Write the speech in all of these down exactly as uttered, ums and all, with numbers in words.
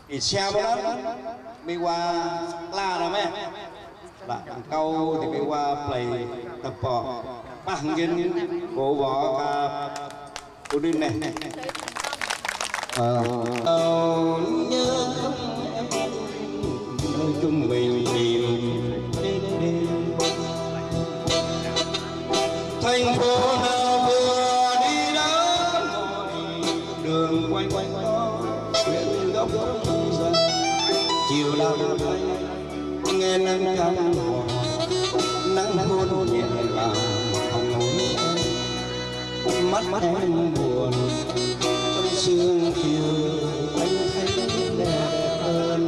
thì xe bó đất mới qua la đó mấy là câu thì mới qua play tập bò bằng cái bộ võ cả cô đinh này ờ nhớ nơi chung mình tìm thành phố nào vừa đi đó đường quanh quanh có huyện góc dần chiều nào nghe nắng căng nắng hôn nhẹ vào hồng mắt mắt em buồn trong sương chiều anh thấy đẹp hơn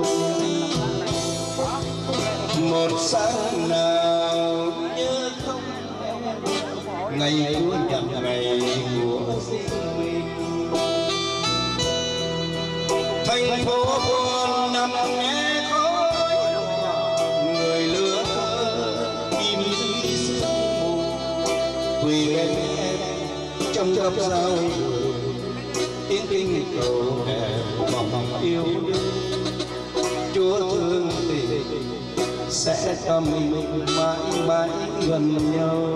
một sáng nào nhớ không ngày cuối nhận ngày của riêng mình thành phố buồn nằm nghe khói người lứa im dưới sương mù quỳ em trong góc giao tiếng kinh cầu đẹp vòng yêu Chúa thương tình sẽ cho mình mãi mãi gần nhau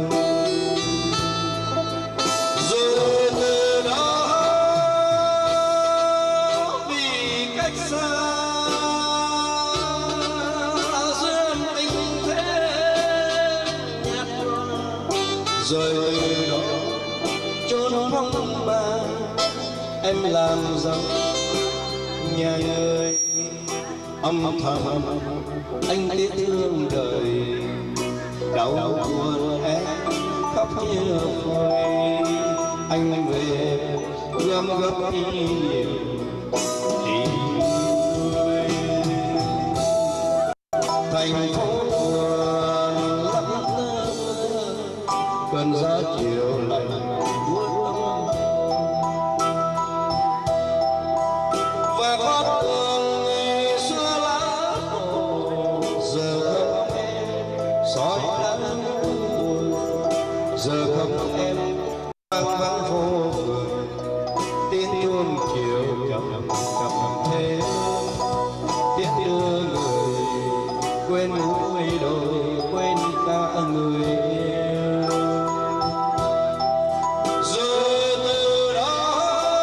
rồi từ đó vì cách xa duyên tình thế nhạt nhòa rồi từ đó chốn phong ba em làm dòng nhà người âm thầm anh tiếc thương đời đau buồn em khóc như phơi anh về gom góp nhiều tình người thành phố buồn lắm cơn gió chiều lạnh buốt và con đường ngày xưa lá đổ giờ không em soi nắng buồn giờ không em vắng vắng phố phường tiếng chuông chiều cầm cầm thế tiếng đưa người quên núi đồi quên cả người yêu rồi từ đó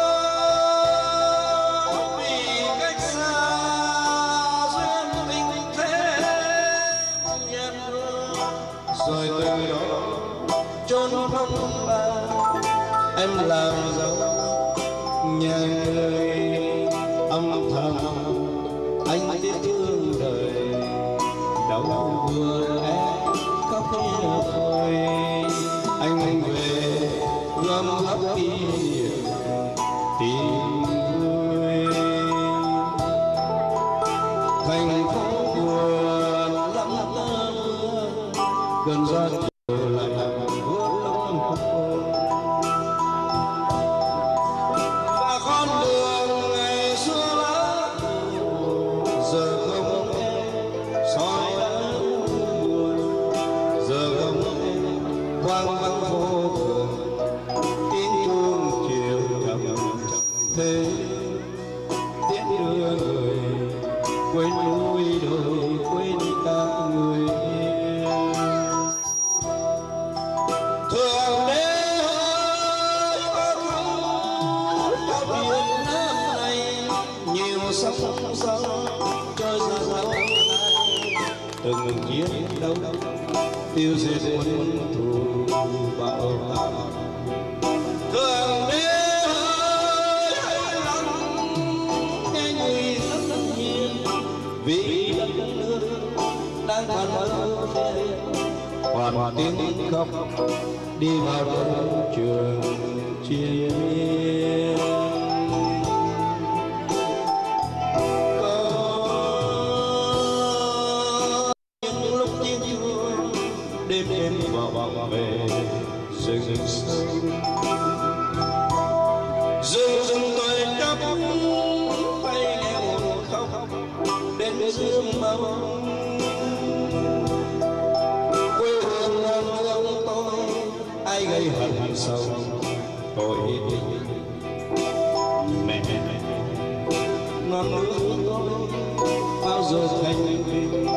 vì cách xa duyên tình thế nhạt nhòa rồi từ đó chốn phong ba em làm dấu nhà người âm thầm anh tiếc thương đời đau buồn em khóc như phơi anh về gom góp kỷ niệm tình vui thành phố buồn lắm cơn gió chiều lạnh buốt lắm và con đường ngày xưa lá giờ không em soi nắng buồn giờ không em quang vắng phố phường tiếng chuông chiều cầm thế tiếng đưa người quên núi đồi quên cả người yêu thường đế ơi có không có Việt Nam này nhiều sóng gió trôi ra dấu từng chiến đấu tiêu diệt quân thù bạo ngược thường đế ơi hãy lắng nghe người rất nhiên vì đất nước đang còn mơ còn tiếng khóc đi vào đấu trường chiến miên có những lúc tiếng chuông đêm đêm vọng về rừng sâu rừng rừng tôi đắp tay nghe một khóc đến dương mong quê hương non hương tôi ai gây hận sâu tôi mẹ non nước bao giờ thành bình